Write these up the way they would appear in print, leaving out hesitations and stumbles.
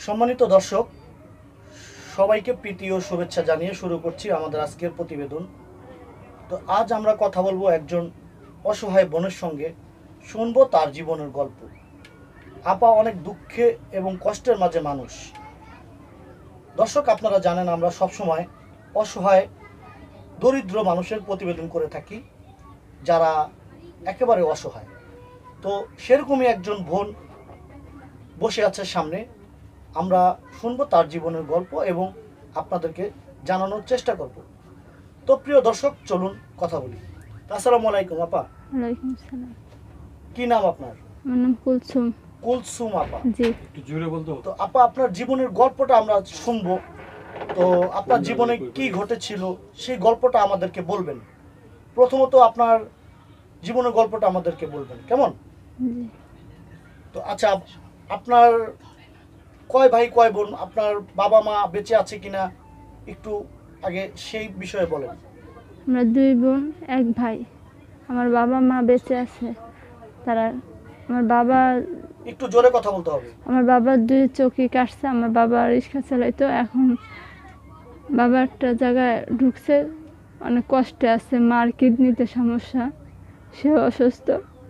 সম্মানিত দর্শক, সবাইকে প্রীতি ও শুভেচ্ছা জানিয়ে শুরু করছি আমাদের আজকের প্রতিবেদন। তো আজ আমরা কথা বলবো একজন অসহায় বোনের সঙ্গে, শুনবো তার জীবনের গল্প। আপা অনেক দুঃখে এবং কষ্টের মাঝে মানুষ। দর্শক, আপনারা জানেন আমরা সবসময় অসহায় দরিদ্র মানুষের প্রতিবেদন করে থাকি, যারা একেবারে অসহায়। তো সেরকমই একজন বোন বসে আছে সামনে। আমরা শুনবো তার জীবনের গল্প এবং আপনাদেরকে জানানোর চেষ্টা করব। তো প্রিয় দর্শক, চলুন কথা বলি। আসসালামু আলাইকুম আপা। ওয়ালাইকুম আসসালাম। কি নাম আপনার? আমার নাম কুলসুম। কুলসুম আপা। জি। একটু জোরে বলতো। তো আপা, আপনার জীবনের গল্পটা আমরা শুনবো। তো আপনার জীবনে কি ঘটেছিল সেই গল্পটা আমাদেরকে বলবেন। প্রথমত আপনার জীবনের গল্পটা আমাদেরকে বলবেন, কেমন? জি। তো আচ্ছা, আপনার কয় ভাই কয় বোন, আপনার বাবা মা বেঁচে আছে কিনা একটু আগে সেই বিষয়ে বলেন। আমরা দুই বোন এক ভাই। আমার বাবা মা বেঁচে আছে। তারা একটু জোরে কথা বলতে হবে। আমার বাবার দুই চোখই কাটছে। আমার বাবা রিক্সা চালাইতো, এখন বাবা একটা জায়গায় ঢুকছে, অনেক কষ্টে আছে। মার কিডনিতে সমস্যা, সে অসুস্থ,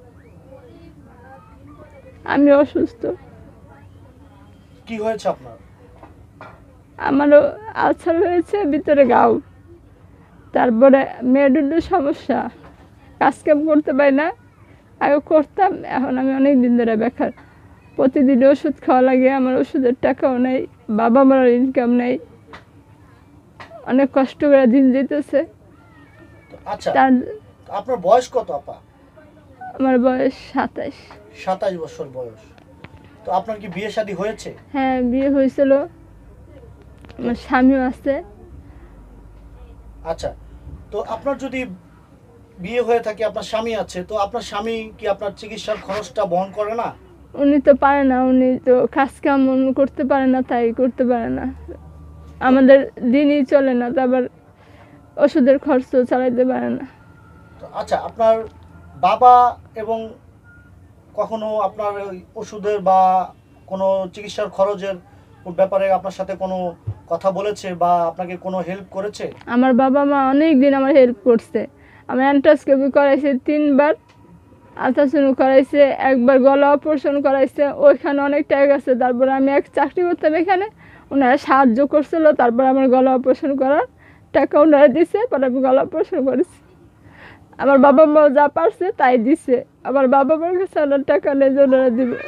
আমি অসুস্থ। কি হয়েছে আপনার? আমারও আলসার হয়েছে, ভিতরে গাও। তারপরে মেরুদণ্ডের সমস্যা, কাজ কাম করতে পারি না। আগে করতাম, এখন আমি অনেক দিন ধরে বেকার। প্রতিদিন ওষুধ খাওয়া লাগে, আমার ওষুধের টাকাও নেই, বাবা মার ইনকাম নেই, অনেক কষ্ট করে দিন যেতেছে। আচ্ছা, তার আপনার বয়স কত আপা? আমার বয়স 27। 27 বছর বয়স। তো আপনার কি বিয়ে শাদী হয়েছে? হ্যাঁ, বিয়ে হয়েছিল, আমার স্বামীও আছে। আচ্ছা, তো আপনার যদি বিয়ে হয়ে থাকে, আপনার স্বামী আছে, তো আপনার স্বামী কি আপনার চিকিৎসার খরচটা বহন করে না? উনি তো পারে না, উনি তো কাজ কাম করতে পারে না, তাই করতে পারে না। আমাদের দিনই চলে না, তারপর ওষুধের খরচও চালাইতে পারে না। তো আচ্ছা, আপনার বাবা এবং কখনো আপনার ওই ওষুধের বা কোনো চিকিৎসার খরচের ব্যাপারে আপনার সাথে কোনো কথা বলেছে বা আপনাকে কোনো হেল্প করেছে? আমার বাবা মা অনেক দিন আমার হেল্প করছে। আমি অ্যান্টাস্কোপি করাইছে 3বার, আলট্রাসাউন্ড করাইছে, একবার গলা অপারেশন করাইছে, ওইখানে অনেক টাকা গেছে। তারপরে আমি এক চাকরি করতাম এখানে, ওনারা সাহায্য করছিল। তারপর আমার গলা অপারেশন করার টাকা ওনারা দিছে, পরে আমি গলা অপারেশন করেছি। আমার বাবা মা যা পারছে তাই দিছে। আমার বাবা মার কাছে ওনার টাকা নেই যে ওনারা দিবে।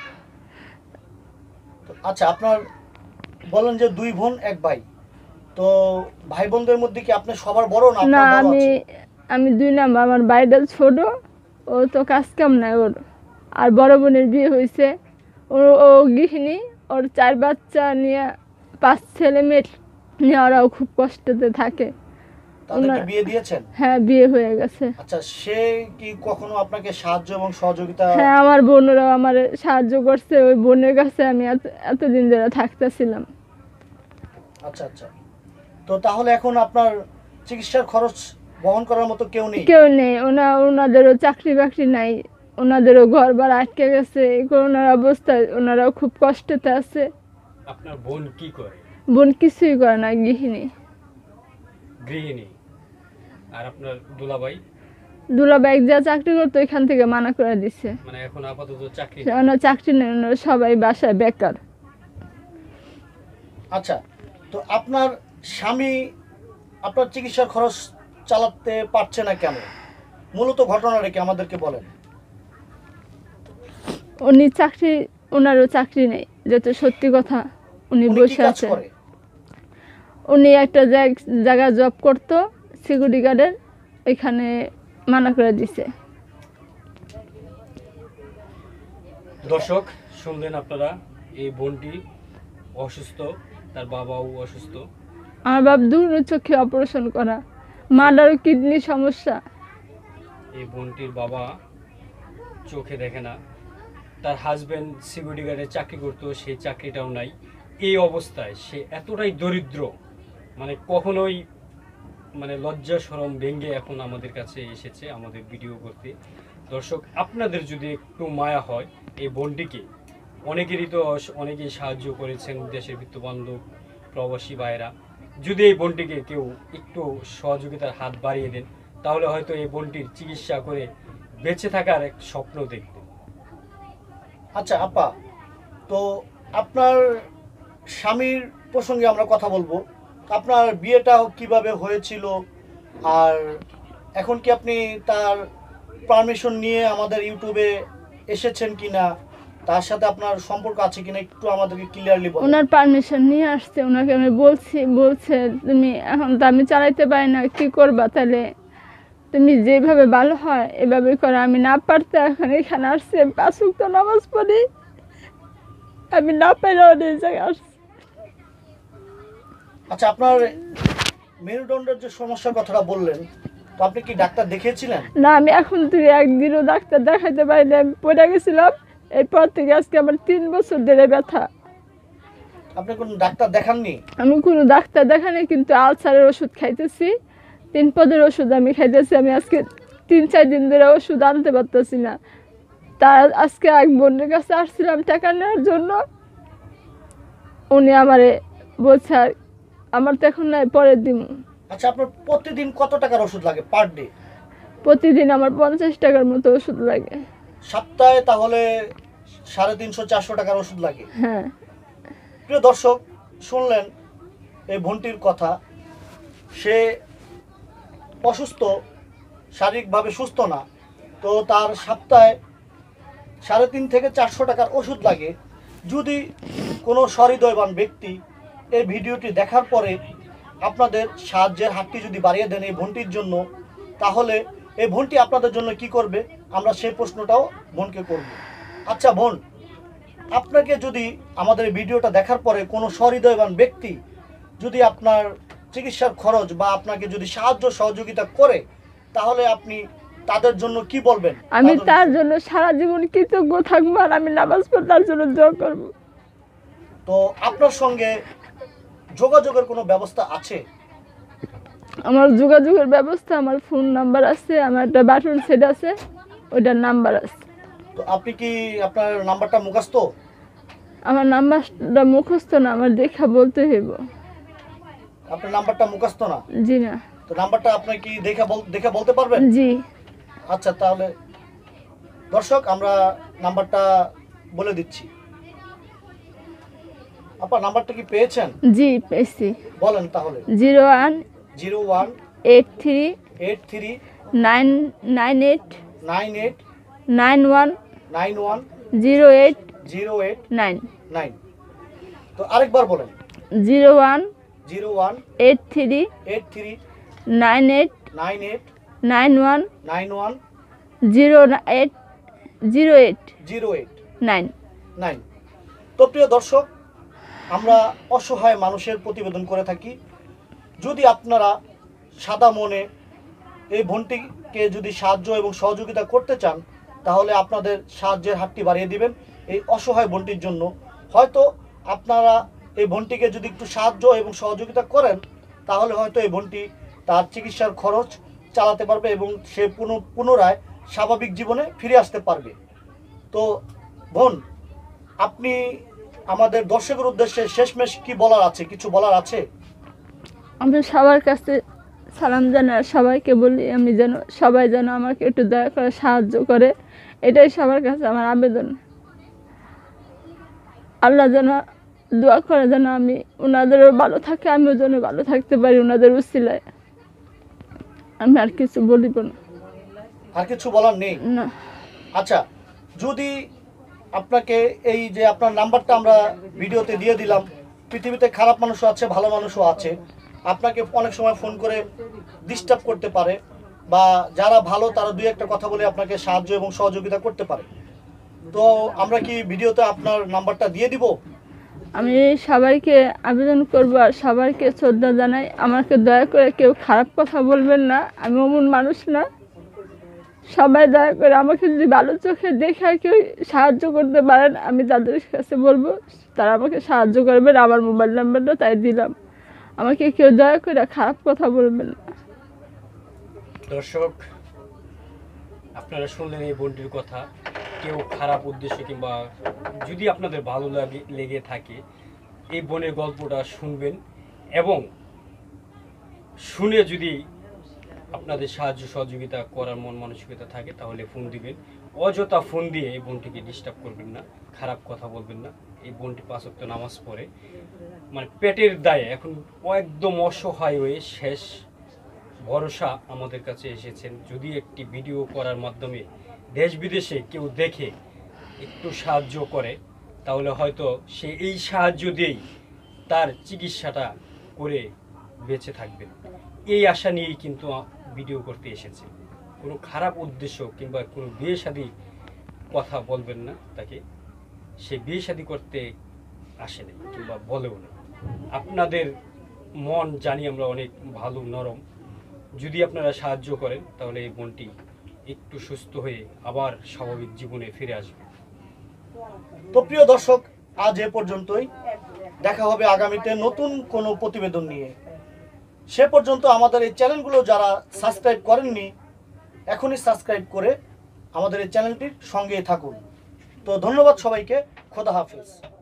আচ্ছা, আপনার বলেন যে 2 বোন 1 ভাই, তো ভাই বোনদের মধ্যে কি আপনি সবার বড় না না, আপনার বড় আমি আছে? আমি 2 নাম্বার। আমার বাইডাল ছোট, ও তো কাজ কাম নাই ওর। আর বড় বোনের বিয়ে হয়েছে, ও ও গৃহিণী, ওর 4 বাচ্চা নিয়ে, 5 ছেলে মেয়ে নিয়ে ওরাও খুব কষ্টতে থাকে। তাদেরকে বিয়ে দিয়েছেন? হ্যাঁ, বিয়ে হয়ে গেছে। আচ্ছা, সে কি কখনো আপনাকে সাহায্য এবং সহযোগিতা? হ্যাঁ, আমার বোনেরাও আমার সাহায্য করছে। ওই বোনের কাছে আমি এতদিন ধরে থাকতেছিলাম। আচ্ছা আচ্ছা, তো তাহলে এখন আপনার চিকিৎসার খরচ বহন করার মতো কেউ নেই? কেউ নেই, ওনাদেরও চাকরি বাকরি নাই, ওনাদেরও ঘর বাড়ি আটকে গেছে। এই করোনার অবস্থায় ওনারাও খুব কষ্টতে আছে। আপনার বোন কি করে? বোন কিছুই করে না, গৃহিণী। গৃহিণী। আর আপনার দুলাভাই? দুলাভাই যা চাকরি করতো ওইখান থেকে মানা করে দিছে। মানে এখন আপাতত চাকরি নেই। ওনার চাকরি নেই, ওনারা সবাই বাসায় বেকার। আচ্ছা, তো আপনার স্বামী আপনার চিকিৎসার খরচ চালাতে পারছে না কেন? মূলত ঘটনাটা কি আমাদেরকে বলেন। উনি চাকরি, ওনারও চাকরি নেই, যেটা সত্যি কথা। উনি উনি কি বসে কাজ আছে। করে? উনি একটা জায়গায় জব করতো, সিকিউরিটি গার্ডের, এখানে মানা করে দিছে। দর্শক, শুনলেন আপনারা, এই বোনটি অসুস্থ, তার বাবাও অসুস্থ। আমার বাপ দূর চোখে অপারেশন করা, মাদারও কিডনি সমস্যা। এই বোনটির বাবা চোখে দেখে না, তার হাজবেন্ড সিকিউরিটি গার্ডে চাকরি করতো, সেই চাকরিটাও নাই। এই অবস্থায় সে এতটাই দরিদ্র, মানে কখনোই মানে লজ্জা শরম ভেঙে এখন আমাদের কাছে এসেছে আমাদের ভিডিও করতে। দর্শক, আপনাদের যদি একটু মায়া হয় এই বোনটিকে অনেকেরই তো অনেকেই সাহায্য করেছেন, দেশের বৃত্তবান্ধব প্রবাসী ভাইয়েরা। যদি এই বোনটিকে কেউ একটু সহযোগিতার হাত বাড়িয়ে দেন, তাহলে হয়তো এই বোনটির চিকিৎসা করে বেঁচে থাকার এক স্বপ্ন দেখবে। আচ্ছা আপা, তো আপনার স্বামীর প্রসঙ্গে আমরা কথা বলবো। আপনার বিয়েটা কিভাবে হয়েছিল, আর এখন কি আপনি তার পারমিশন নিয়ে আমাদের ইউটিউবে এসেছেন কিনা, তার সাথে আপনার সম্পর্ক আছে কিনা একটু আমাদেরকে ক্লিয়ারলি বলুন। ওনার পারমিশন নিয়ে আসছে, ওনাকে আমি বলছে তুমি এখন তো আমি চালাইতে পারি না, কি করবা, তাহলে তুমি যেভাবে ভালো হয় এভাবে করো। আমি না পারতে এখন এখানে আসছে, 5 ওয়াক্ত নামাজ পড়ি, আমি না পাইলেও এই জায়গায় আসছি। আচ্ছা, আপনার মেরুদণ্ডের যে সমস্যার কথাটা বললেন, তো আপনি কি ডাক্তার দেখিয়েছিলেন? না, আমি এখন থেকে একদিনও ডাক্তার দেখাইতে পারিনি, আমি পড়ে গেছিলাম। এরপর থেকে আজকে আমার 3 বছর ধরে ব্যথা। আপনি কোন ডাক্তার দেখাননি? আমি কোনো ডাক্তার দেখানি, কিন্তু আলসারের ওষুধ খাইতেছি, 3 পদের ওষুধ আমি খাইতেছি। আমি আজকে 3-4 দিন ধরে ওষুধ আনতে পারতেছি না। তার আজকে এক বোনের কাছে আসছিলাম টাকা নেওয়ার জন্য, উনি আমারে বলছে আর আমার তো এখন নাই, পরের দিন। আচ্ছা, আপনার প্রতিদিন কত টাকার ওষুধ লাগে পার ডে? প্রতিদিন আমার 50 টাকার মতো ওষুধ লাগে। সপ্তাহে তাহলে 350-400 টাকার ওষুধ লাগে। হ্যাঁ। প্রিয় দর্শক, শুনলেন এই বোনটির কথা। সে অসুস্থ, শারীরিকভাবে সুস্থ না, তো তার সপ্তাহে 350 থেকে 400 টাকার ওষুধ লাগে। যদি কোনো সহৃদয়বান ব্যক্তি এই ভিডিওটি দেখার পরে আপনাদের সাহায্যের হাতটি যদি বাড়িয়ে দেন এই বোনটির জন্য, তাহলে এই বোনটি আপনাদের জন্য কি করবে, আমরা সেই প্রশ্নটাও বোনকে করব। আচ্ছা বোন, আপনাকে যদি আমাদের এই ভিডিওটা দেখার পরে কোনো সহৃদয়বান ব্যক্তি যদি আপনার চিকিৎসার খরচ বা আপনাকে যদি সাহায্য সহযোগিতা করে, তাহলে আপনি তাদের জন্য কি বলবেন? আমি তার জন্য সারা জীবন কৃতজ্ঞ থাকবো, আর আমি নামাজ পড়ে তার জন্য দোয়া করবো। তো আপনার সঙ্গে যোগাযোগের কোনো ব্যবস্থা আছে? আমার যোগাযোগের ব্যবস্থা, আমার ফোন নাম্বার আছে, আমার একটা বাটন সেট আছে, ওইটার নাম্বার আছে। তো আপনি কি আপনার নাম্বারটা মুখস্থ? আমার নাম্বারটা মুখস্থ না, আমার দেখা বলতে হইব। আপনার নাম্বারটা মুখস্থ না? জি না। তো নাম্বারটা আপনি কি দেখে বলতে পারবেন? জি। আচ্ছা, তাহলে দর্শক আমরা নাম্বারটা বলে দিচ্ছি। আপনার নাম্বারটা কি পেয়েছেন? জি পেয়েছি। বলেন তাহলে। 01 01 83 83 998 98 91 91 08 08 9। 9। তো আরেকবার বলেন। 01 01 83 83 98 98 91 91 08 08 08 9। 9। তো প্রিয় দর্শক, আমরা অসহায় মানুষের প্রতিবেদন করে থাকি। যদি আপনারা সাদা মনে এই বোনটিকে যদি সাহায্য এবং সহযোগিতা করতে চান, তাহলে আপনাদের সাহায্যের হাতটি বাড়িয়ে দিবেন এই অসহায় বোনটির জন্য। হয়তো আপনারা এই বোনটিকে যদি একটু সাহায্য এবং সহযোগিতা করেন, তাহলে হয়তো এই বোনটি তার চিকিৎসার খরচ চালাতে পারবে এবং সে পুনরায় স্বাভাবিক জীবনে ফিরে আসতে পারবে। তো বোন, আপনি আমাদের দর্শকের উদ্দেশ্যে শেষমেশ কি বলার আছে, কিছু বলার আছে? আমি সবার কাছে সালাম জানাই, সবাইকে বলি আমি যেন সবাই যেন আমাকে একটু দয়া করে সাহায্য করে, এটাই সবার কাছে আমার আবেদন। আল্লাহ যেন দোয়া করে যেন আমি ওনাদেরও ভালো থাকে, আমিও যেন ভালো থাকতে পারি ওনাদের উসিলায়। আমি আর কিছু বলিব না। আর কিছু বলার নেই? না। আচ্ছা, যদি আপনাকে এই যে আপনার নাম্বারটা আমরা ভিডিওতে দিয়ে দিলাম, পৃথিবীতে খারাপ মানুষও আছে, ভালো মানুষও আছে, আপনাকে অনেক সময় ফোন করে ডিস্টার্ব করতে পারে, বা যারা ভালো তারা দুই একটা কথা বলে আপনাকে সাহায্য এবং সহযোগিতা করতে পারে। তো আমরা কি ভিডিওতে আপনার নাম্বারটা দিয়ে দিব? আমি সবাইকে আবেদন করব আর সবাইকে শ্রদ্ধা জানাই, আমাকে দয়া করে কেউ খারাপ কথা বলবেন না, আমি অমন মানুষ না। সবাই দয়া করে আমাকে যদি ভালো চোখে দেখে কেউ সাহায্য করতে পারেন, আমি তাদের কাছে বলবো তারা আমাকে সাহায্য করবেন। আমার মোবাইল নাম্বারটা তাই দিলাম, আমাকে কেউ দয়া করে খারাপ কথা বলবেন না। দর্শক, আপনারা শুনলেন এই বোনটির কথা। কেউ খারাপ উদ্দেশ্য কিংবা যদি আপনাদের ভালো লেগে থাকে এই বোনের গল্পটা শুনবেন এবং শুনে যদি আপনাদের সাহায্য সহযোগিতা করার মন মানসিকতা থাকে তাহলে ফোন দিবেন। অযথা ফোন দিয়ে এই বোনটিকে ডিস্টার্ব করবেন না, খারাপ কথা বলবেন না। এই বোনটি 5 ওয়াক্ত নামাজ পড়ে, মানে পেটের দায়ে এখন একদম অসহায় হয়ে শেষ ভরসা আমাদের কাছে এসেছেন। যদি একটি ভিডিও করার মাধ্যমে দেশ বিদেশে কেউ দেখে একটু সাহায্য করে তাহলে হয়তো সে এই সাহায্য দিয়েই তার চিকিৎসাটা করে বেঁচে থাকবেন। এই আশা নিয়েই কিন্তু ভিডিও করতে এসেছে। কোনো খারাপ উদ্দেশ্য কিংবা কোনো বিয়ে শাদী কথা বলবেন না তাকে, সে বিয়ে শাদী করতে আসেনি কিংবা বলেও না। আপনাদের মন জানি আমরা অনেক ভালো, নরম। যদি আপনারা সাহায্য করেন তাহলে এই বোনটি একটু সুস্থ হয়ে আবার স্বাভাবিক জীবনে ফিরে আসবে। তো প্রিয় দর্শক, আজ এ পর্যন্তই। দেখা হবে আগামীতে নতুন কোনো প্রতিবেদন নিয়ে। সে পর্যন্ত আমাদের এই চ্যানেলগুলো যারা সাবস্ক্রাইব করেননি এখনই সাবস্ক্রাইব করে আমাদের এই চ্যানেলটির সঙ্গেই থাকুন। তো ধন্যবাদ সবাইকে। খোদা হাফেজ।